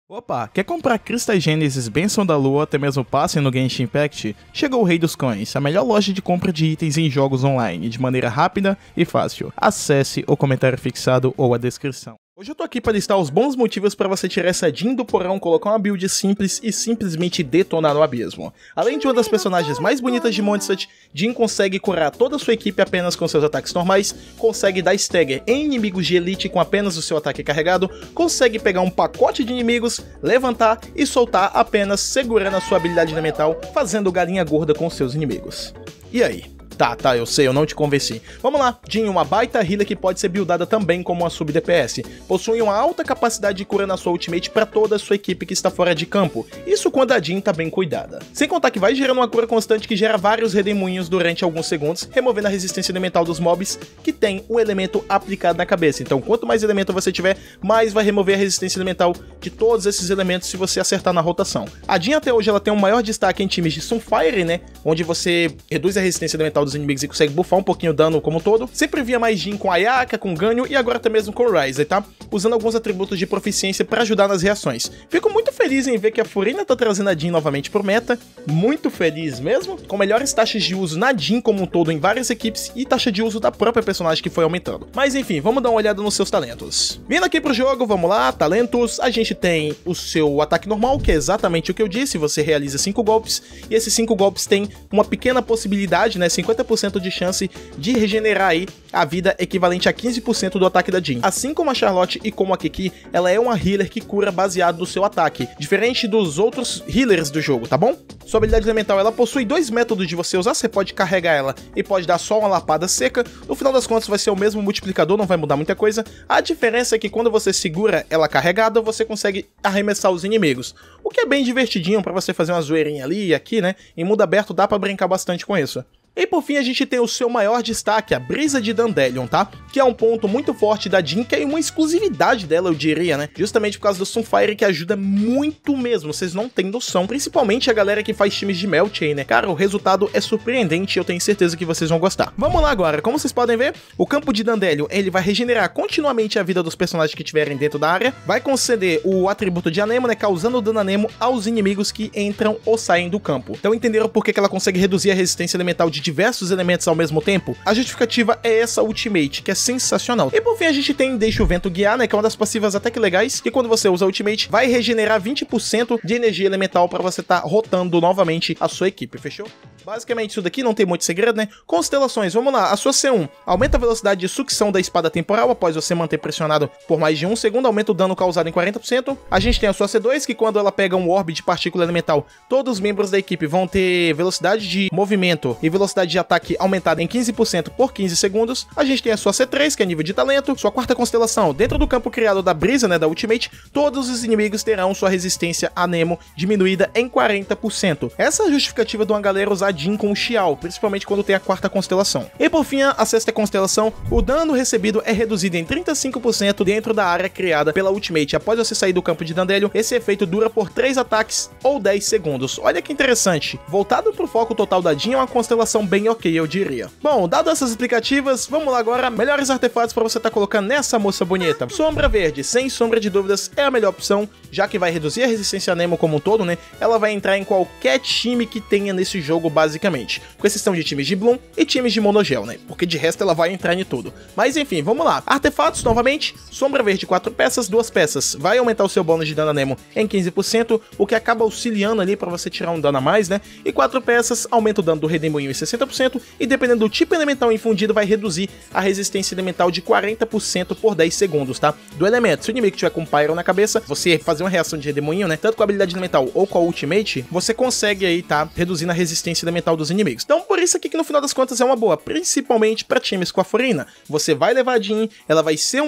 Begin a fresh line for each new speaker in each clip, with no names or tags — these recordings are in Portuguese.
Opa, quer comprar Crystal Genesis, Bênção da Lua, até mesmo passe no Genshin Impact? Chegou o Rei dos Coins, a melhor loja de compra de itens em jogos online, de maneira rápida e fácil. Acesse o comentário fixado ou a descrição. Hoje eu tô aqui para listar os bons motivos para você tirar essa Jean do porão, colocar uma build simples e simplesmente detonar no abismo. Além de uma das personagens mais bonitas de Mondstadt, Jean consegue curar toda a sua equipe apenas com seus ataques normais, consegue dar stagger em inimigos de elite com apenas o seu ataque carregado, consegue pegar um pacote de inimigos, levantar e soltar apenas segurando a sua habilidade elemental, fazendo galinha gorda com seus inimigos. E aí? Tá, eu sei, eu não te convenci. Vamos lá, Jean, uma baita healer que pode ser buildada também como uma sub-DPS. Possui uma alta capacidade de cura na sua ultimate para toda a sua equipe que está fora de campo. Isso quando a Jean tá bem cuidada. Sem contar que vai gerando uma cura constante que gera vários redemoinhos durante alguns segundos, removendo a resistência elemental dos mobs que tem o elemento aplicado na cabeça. Então quanto mais elemento você tiver, mais vai remover a resistência elemental de todos esses elementos se você acertar na rotação. A Jean até hoje ela tem um maior destaque em times de Sunfire, né? Onde você reduz a resistência elemental dos inimigos e consegue buffar um pouquinho o dano como um todo. Sempre via mais Jean com Ayaka, com Ganyu e agora até mesmo com Ryze, tá? Usando alguns atributos de proficiência para ajudar nas reações. Fico muito feliz em ver que a Furina tá trazendo a Jean novamente pro meta. Muito feliz mesmo. Com melhores taxas de uso na Jean como um todo em várias equipes e taxa de uso da própria personagem que foi aumentando. Mas enfim, vamos dar uma olhada nos seus talentos. Vindo aqui pro jogo, vamos lá, talentos. A gente tem o seu ataque normal, que é exatamente o que eu disse, você realiza 5 golpes. E esses 5 golpes têm uma pequena possibilidade, né, 50% de chance de regenerar aí a vida equivalente a 15% do ataque da Jean. Assim como a Charlotte e como a Kiki, ela é uma healer que cura baseado no seu ataque, diferente dos outros healers do jogo, tá bom? Sua habilidade elemental, ela possui dois métodos de você usar, você pode carregar ela e pode dar só uma lapada seca, no final das contas vai ser o mesmo multiplicador, não vai mudar muita coisa, a diferença é que quando você segura ela carregada, você consegue arremessar os inimigos, o que é bem divertidinho pra você fazer uma zoeirinha ali e aqui, né, em mundo aberto dá pra brincar bastante com isso. E por fim a gente tem o seu maior destaque, a Brisa de Dandelion, tá? Que é um ponto muito forte da Jean, que é uma exclusividade dela, eu diria, né? Justamente por causa do Sunfire, que ajuda muito mesmo, vocês não têm noção. Principalmente a galera que faz times de Melchain, né? Cara, o resultado é surpreendente e eu tenho certeza que vocês vão gostar. Vamos lá agora, como vocês podem ver, o campo de Dandelion, ele vai regenerar continuamente a vida dos personagens que estiverem dentro da área, vai conceder o atributo de Anemo, né? Causando dano Anemo aos inimigos que entram ou saem do campo. Então entenderam por que ela consegue reduzir a resistência elemental de diversos elementos ao mesmo tempo? A justificativa é essa ultimate, que é sensacional. E por fim a gente tem Deixa o Vento Guiar, né, que é uma das passivas até que legais, que quando você usa a ultimate vai regenerar 20% de energia elemental para você estar rotando novamente a sua equipe, fechou? Basicamente isso daqui não tem muito segredo, né? Constelações, vamos lá, a sua C1 aumenta a velocidade de sucção da espada temporal após você manter pressionado por mais de 1 segundo, aumenta o dano causado em 40%. A gente tem a sua C2, que quando ela pega um orbe de partícula elemental, todos os membros da equipe vão ter velocidade de movimento e velocidade de ataque aumentada em 15% por 15 segundos. A gente tem a sua C3, que é nível de talento. Sua quarta constelação, dentro do campo criado da Brisa, né, da Ultimate, todos os inimigos terão sua resistência a Nemo diminuída em 40%. Essa é a justificativa de uma galera usar Jean com o Xiao, principalmente quando tem a quarta constelação. E por fim, a sexta constelação, o dano recebido é reduzido em 35% dentro da área criada pela Ultimate. Após você sair do campo de Dandelion, esse efeito dura por 3 ataques ou 10 segundos. Olha que interessante. Voltado pro foco total da Jean, é uma constelação bem ok, eu diria. Bom, dado essas explicativas, vamos lá agora, melhores artefatos para você estar colocando nessa moça bonita. Sombra Verde, sem sombra de dúvidas, é a melhor opção, já que vai reduzir a resistência a Nemo como um todo, né? Ela vai entrar em qualquer time que tenha nesse jogo, basicamente. Com exceção de times de Bloom e times de Monogel, né? Porque de resto ela vai entrar em tudo. Mas enfim, vamos lá. Artefatos, novamente, Sombra Verde 4 peças, 2 peças. Vai aumentar o seu bônus de dano a Nemo em 15%, o que acaba auxiliando ali para você tirar um dano a mais, né? E 4 peças, aumenta o dano do Redemoinho em 60%, e dependendo do tipo elemental infundido, vai reduzir a resistência elemental de 40% por 10 segundos, tá? Do elemento. Se o inimigo tiver com Pyro na cabeça, você fazer uma reação de Redemoinho, né? Tanto com a habilidade elemental ou com a Ultimate, você consegue aí, tá? Reduzindo a resistência elemental dos inimigos. Então, por isso aqui que no final das contas é uma boa, principalmente para times com a Furina. Você vai levar a Jean, ela vai ser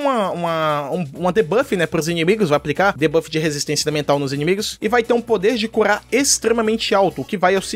uma debuff, né, pros inimigos, vai aplicar debuff de resistência elemental nos inimigos, e vai ter um poder de curar extremamente alto, o que vai auxiliar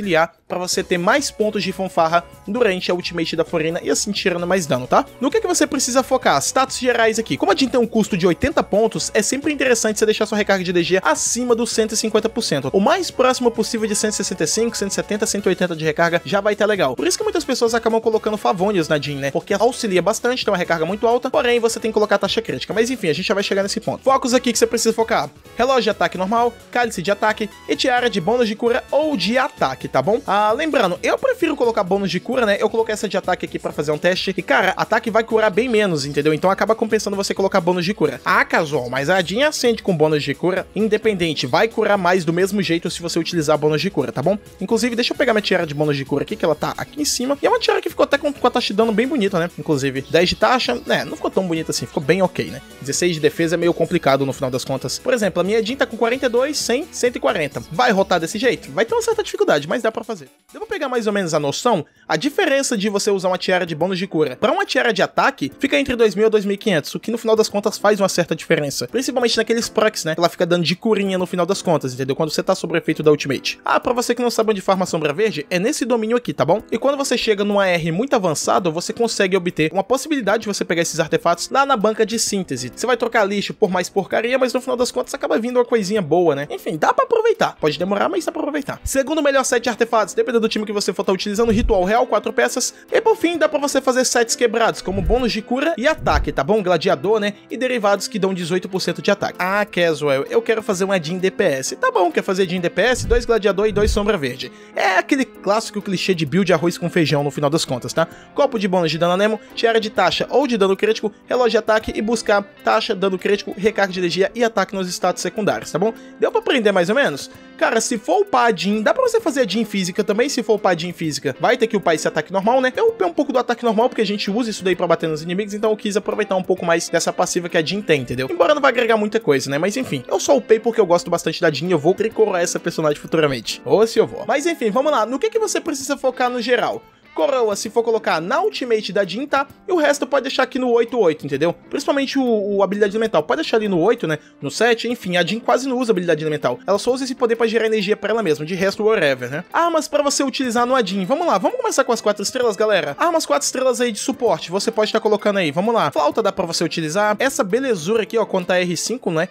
pra você ter mais pontos de fanfarra durante a ultimate da Furina e assim tirando mais dano, tá? No que você precisa focar? Status gerais aqui. Como a Jean tem um custo de 80 pontos, é sempre interessante você deixar sua recarga de DG acima dos 150%. O mais próximo possível de 165, 170, 180 de recarga já vai estar legal. Por isso que muitas pessoas acabam colocando Favonius na Jean, né? Porque auxilia bastante, tem uma recarga muito alta, porém você tem que colocar a taxa crítica. Mas enfim, a gente já vai chegar nesse ponto. Focos aqui que você precisa focar: relógio de ataque normal, cálice de ataque e tiara de bônus de cura ou de ataque, tá bom? Lembrando, eu prefiro colocar bônus de cura, né? Eu coloquei essa de ataque aqui pra fazer um teste e, cara, ataque vai curar bem menos, entendeu? Então acaba compensando você colocar bônus de cura. Casual, mas a Jean acende com bônus de cura, independente, vai curar mais do mesmo jeito se você utilizar bônus de cura, tá bom? Inclusive, deixa eu pegar minha tiara de bônus de cura aqui, que ela tá aqui em cima. E é uma tiara que ficou até com a taxa de dano bem bonita, né? Inclusive, 10 de taxa, né? Não ficou tão bonita assim, ficou bem ok, né? 16 de defesa é meio complicado no final das contas. Por exemplo, a minha Jean tá com 42, 100, 140. Vai rotar desse jeito? Vai ter uma certa dificuldade, mas dá pra fazer. Devo pegar mais ou menos a noção. A diferença de você usar uma tiara de bônus de cura pra uma tiara de ataque fica entre 2.000 a 2.500, o que no final das contas faz uma certa diferença. Principalmente naqueles procs, né? Ela fica dando de curinha no final das contas, entendeu? Quando você tá sob o efeito da ultimate. Pra você que não sabe onde farma sombra verde, é nesse domínio aqui, tá bom? E quando você chega num AR muito avançado, você consegue obter uma possibilidade de você pegar esses artefatos lá na banca de síntese. Você vai trocar lixo por mais porcaria, mas no final das contas acaba vindo uma coisinha boa, né? Enfim, dá pra aproveitar. Pode demorar, mas dá pra aproveitar. Segundo melhor set de artefatos, dependendo do time que você for estar utilizando, ritual real, 4 peças. E por fim, dá pra você fazer sets quebrados, como bônus de cura e ataque, tá bom? Gladiador, né? E derivados que dão 18% de ataque. Casual, eu quero fazer uma Jean DPS. Tá bom, quer fazer Jean DPS? 2 gladiador e 2 sombra verde. É aquele clássico clichê de build arroz com feijão no final das contas, tá? Copo de bônus de dano anemo, tiara de taxa ou de dano crítico, relógio de ataque e buscar taxa, dano crítico, recarga de energia e ataque nos status secundários, tá bom? Deu pra aprender mais ou menos? Cara, se for upar a Jean, dá pra você fazer a Jean física também. Se for upar a Jean física, vai ter que upar esse ataque normal, né? Eu upei um pouco do ataque normal, porque a gente usa isso daí pra bater nos inimigos, então eu quis aproveitar um pouco mais dessa passiva que a Jean tem, entendeu? Embora não vai agregar muita coisa, né? Mas enfim, eu só upei porque eu gosto bastante da Jean e eu vou tricoroar essa personagem futuramente. Ou se eu vou. Mas enfim, vamos lá. No que você precisa focar no geral? Coroa, se for colocar na ultimate da Jean, tá? E o resto pode deixar aqui no 8-8, entendeu? Principalmente o habilidade elemental. Pode deixar ali no 8, né? No 7, enfim, a Jean quase não usa habilidade elemental. Ela só usa esse poder pra gerar energia pra ela mesma. De resto, whatever, né? Armas pra você utilizar no Jean. Vamos lá, vamos começar com as 4 estrelas, galera. Armas 4 estrelas aí de suporte. Você pode estar colocando aí. Vamos lá. Flauta dá pra você utilizar. Essa belezura aqui, ó, quando tá R5, né?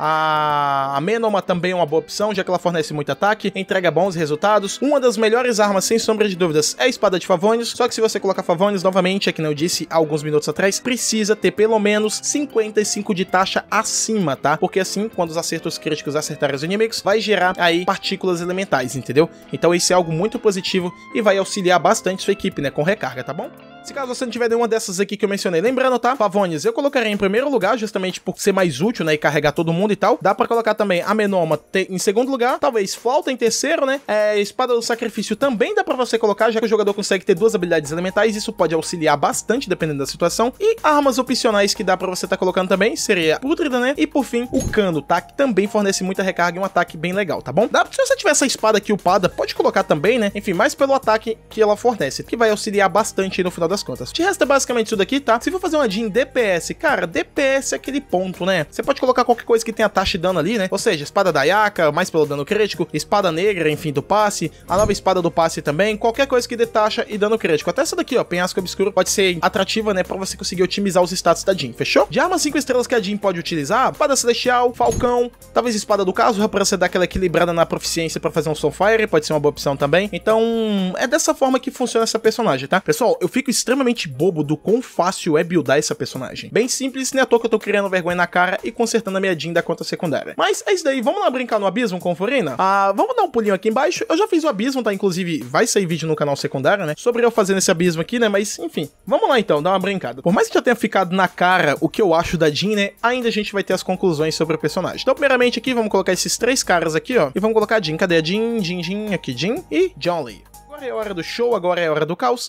A Menoma também é uma boa opção, já que ela fornece muito ataque, entrega bons resultados. Uma das melhores armas, sem sombra de dúvidas, é a espada de Favonius. Só que se você colocar Favonius novamente, é que eu disse há alguns minutos atrás, precisa ter pelo menos 55 de taxa acima, tá? Porque assim, quando os acertos críticos acertarem os inimigos, vai gerar aí partículas elementais, entendeu? Então isso é algo muito positivo e vai auxiliar bastante sua equipe, né? Com recarga, tá bom? Se caso você não tiver nenhuma dessas aqui que eu mencionei, lembrando, tá? Favonius eu colocaria em primeiro lugar, justamente por ser mais útil, né? E carregar todo mundo e tal. Dá pra colocar também a Menoma em segundo lugar, talvez Flauta em terceiro, né? Espada do Sacrifício também dá pra você colocar, já que o jogador consegue ter 2 habilidades elementais, isso pode auxiliar bastante, dependendo da situação. E armas opcionais que dá pra você estar colocando também, seria Pútrida, né? E por fim, o Cano, tá? Que também fornece muita recarga e um ataque bem legal, tá bom? Se você tiver essa espada aqui upada, pode colocar também, né? Enfim, mais pelo ataque que ela fornece, que vai auxiliar bastante no final das contas. De resto é basicamente isso daqui, tá? Se for fazer uma Jean DPS, cara, DPS é aquele ponto, né? Você pode colocar qualquer coisa que tenha taxa de dano ali, né? Ou seja, espada da Yaka, mais pelo dano crítico, espada negra, enfim, do passe, a nova espada do passe também, qualquer coisa que dê taxa e dano crítico. Até essa daqui, ó, Penhasco Obscuro, pode ser atrativa, né? Pra você conseguir otimizar os status da Jean, fechou? De armas 5 estrelas que a Jean pode utilizar, espada celestial, falcão, talvez espada do Kazuha pra você dar aquela equilibrada na proficiência pra fazer um Soulfire, pode ser uma boa opção também. Então, é dessa forma que funciona essa personagem, tá? Pessoal, eu fico extremamente bobo do quão fácil é buildar essa personagem. Bem simples, nem à toa que eu tô criando vergonha na cara e consertando a minha Jean da conta secundária. Mas é isso daí, vamos lá brincar no abismo com Furina? Vamos dar um pulinho aqui embaixo. Eu já fiz o abismo, tá? Inclusive, vai sair vídeo no canal secundário, né? Sobre eu fazendo esse abismo aqui, né? Mas, enfim, vamos lá então, dar uma brincada. Por mais que já tenha ficado na cara o que eu acho da Jean, né? Ainda a gente vai ter as conclusões sobre o personagem. Então, primeiramente aqui, vamos colocar esses 3 caras aqui, ó. E vamos colocar a Jean. Cadê a Jean? Jean, aqui, Jean e John Lee. Agora é a hora do show, agora é a hora do caos.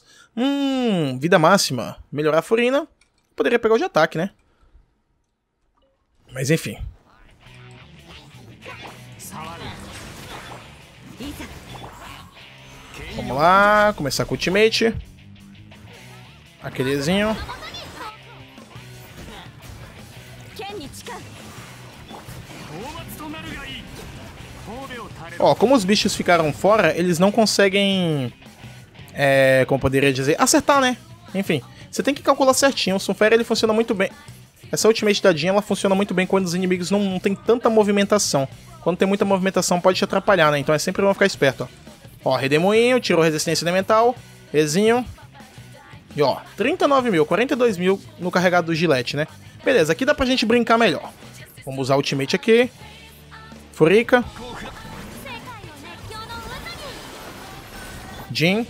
Vida máxima. Melhorar a Furina. Poderia pegar o de ataque, né? Mas enfim. Vamos lá, começar com o ultimate. Aquelezinho. Ó, como os bichos ficaram fora, eles não conseguem como poderia dizer, acertar, né? Enfim, você tem que calcular certinho. O Sunfire, ele funciona muito bem. Essa ultimate da Jean, ela funciona muito bem quando os inimigos não tem tanta movimentação. Quando tem muita movimentação pode te atrapalhar, né? Então é sempre bom ficar esperto, ó. Ó, redemoinho, tirou resistência elemental, rezinho. E ó, 39 mil, 42 mil no carregado do Gillette, né? Beleza, aqui dá pra gente brincar melhor. Vamos usar a ultimate aqui. Furica. Jean.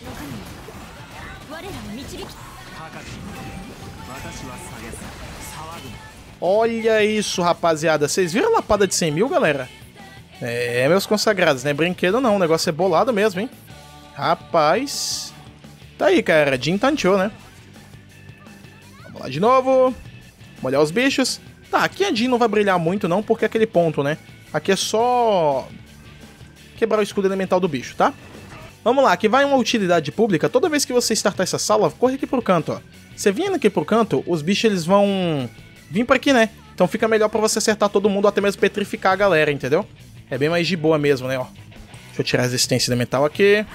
Olha isso, rapaziada. Vocês viram a lapada de 100 mil, galera? É, meus consagrados, não é brinquedo não. O negócio é bolado mesmo, hein? Rapaz. Tá aí, cara. Jean tanteou, né? Vamos lá de novo. Molhar os bichos. Tá, aqui a Jean não vai brilhar muito não, porque é aquele ponto, né? Aqui é só quebrar o escudo elemental do bicho, tá? Vamos lá, aqui vai uma utilidade pública. Toda vez que você startar essa sala, corre aqui pro canto, ó. Você vindo aqui pro canto, os bichos eles vão vir pra aqui, né? Então fica melhor pra você acertar todo mundo, ou até mesmo petrificar a galera, entendeu? É bem mais de boa mesmo, né, ó. Deixa eu tirar a resistência elemental aqui.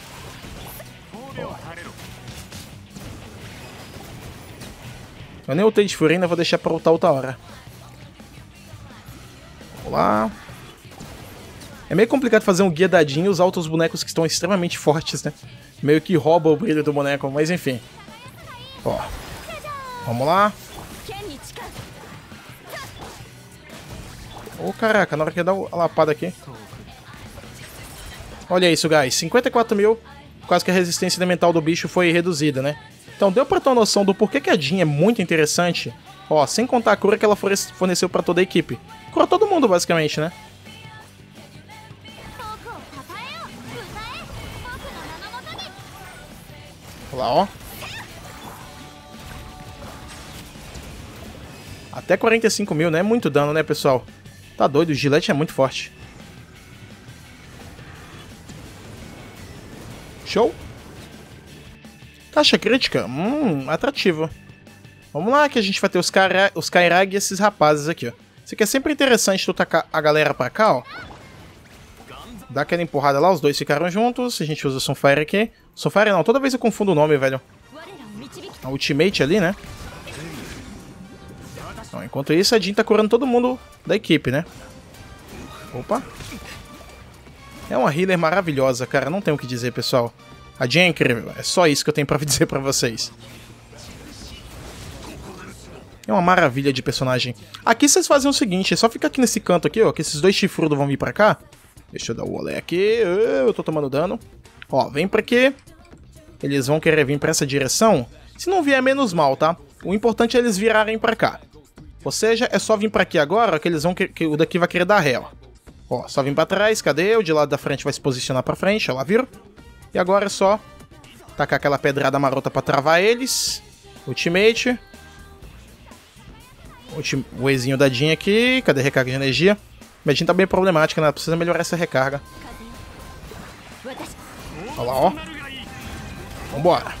Ó. Eu nem ultei de fúria ainda, vou deixar pra ultar outra hora. Vamos lá. É meio complicado fazer um guia dadinho e usar outros bonecos que estão extremamente fortes, né? Meio que rouba o brilho do boneco, mas enfim. Ó. Vamos lá. Ô, caraca, na hora que eu dar a lapada aqui. Olha isso, guys. 54 mil. Quase que a resistência elemental do bicho foi reduzida, né? Então deu pra ter uma noção do porquê que a Jean é muito interessante. Ó, sem contar a cura que ela forneceu pra toda a equipe. Curou todo mundo, basicamente, né? Olha lá, ó. Até 45 mil, né? É muito dano, né, pessoal? Tá doido, o Gillette é muito forte. Show. Taxa crítica? Atrativo. Vamos lá que a gente vai ter os Kairag e esses rapazes aqui, ó. Isso aqui é sempre interessante tu tacar a galera pra cá, ó. Dá aquela empurrada lá, os dois ficaram juntos. A gente usa o Sunfire aqui. Sunfire não, toda vez eu confundo o nome, velho. A ultimate ali, né? Então, enquanto isso, a Jean tá curando todo mundo da equipe, né? Opa. É uma healer maravilhosa, cara. Não tem o que dizer, pessoal. A Jean é incrível. É só isso que eu tenho pra dizer pra vocês. É uma maravilha de personagem. Aqui vocês fazem o seguinte. É só ficar aqui nesse canto aqui, ó. Que esses dois chifrudos vão vir pra cá. Deixa eu dar o olé aqui. Eu tô tomando dano. Ó, vem pra aqui. Eles vão querer vir pra essa direção. Se não vier, menos mal, tá? O importante é eles virarem pra cá. Ou seja, é só vir pra aqui agora que eles vão que o daqui vai querer dar ré, ó. Ó, só vir pra trás, cadê? O de lado da frente vai se posicionar pra frente, ó lá, viram? E agora é só tacar aquela pedrada marota pra travar eles. Ultimate. O Ezinho da Jean aqui, cadê a recarga de energia? Minha Jean tá bem problemática, né? Ela precisa melhorar essa recarga. Olha lá, ó. Vambora.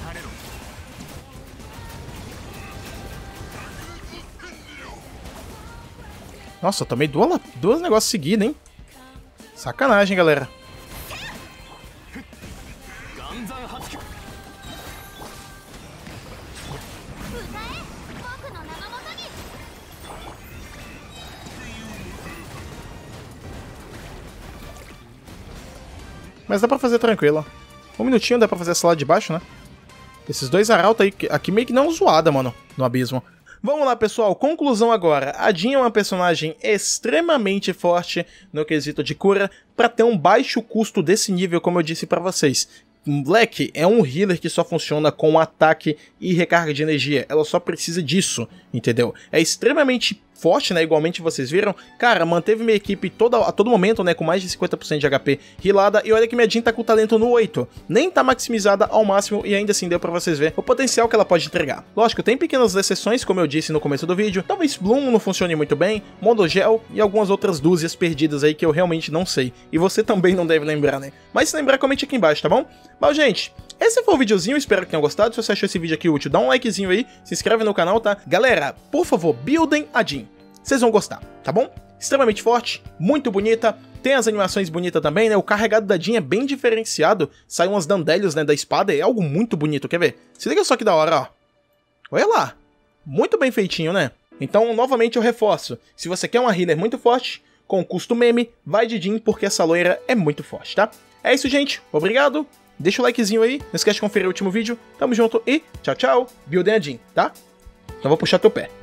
Nossa, eu tomei duas negócios seguidos, hein? Sacanagem, galera. Mas dá pra fazer tranquilo. Um minutinho dá pra fazer essa lá de baixo, né? Esses dois arautos aí, aqui meio que não zoada, mano, no abismo. Vamos lá, pessoal, conclusão agora. A Jean é uma personagem extremamente forte no quesito de cura para ter um baixo custo desse nível, como eu disse para vocês. Black é um healer que só funciona com ataque e recarga de energia. Ela só precisa disso, entendeu? É extremamente forte, né? Igualmente vocês viram. Cara, manteve minha equipe a todo momento, né? Com mais de 50% de HP healada. E olha que minha Jean tá com o talento no 8. Nem tá maximizada ao máximo e ainda assim deu pra vocês ver o potencial que ela pode entregar. Lógico, tem pequenas exceções, como eu disse no começo do vídeo. Talvez Bloom não funcione muito bem, Mondogel e algumas outras dúzias perdidas aí que eu realmente não sei. E você também não deve lembrar, né? Mas se lembrar, comente aqui embaixo, tá bom? Mas, gente, esse foi o videozinho, espero que tenham gostado. Se você achou esse vídeo aqui útil, dá um likezinho aí, se inscreve no canal, tá? Galera, por favor, buildem a Jean. Vocês vão gostar, tá bom? extremamente forte, muito bonita. Tem as animações bonitas também, né? O carregado da Jean é bem diferenciado. Sai umas dandelions, né, da espada, é algo muito bonito, quer ver? Se liga só que da hora, ó. Olha lá. Muito bem feitinho, né? Então, novamente eu reforço. Se você quer uma healer muito forte, com custo meme, vai de Jean, porque essa loira é muito forte, tá? É isso, gente. Obrigado. Deixa o likezinho aí. Não esquece de conferir o último vídeo. Tamo junto e tchau, tchau. Buildem a Jean, tá? Então vou puxar teu pé.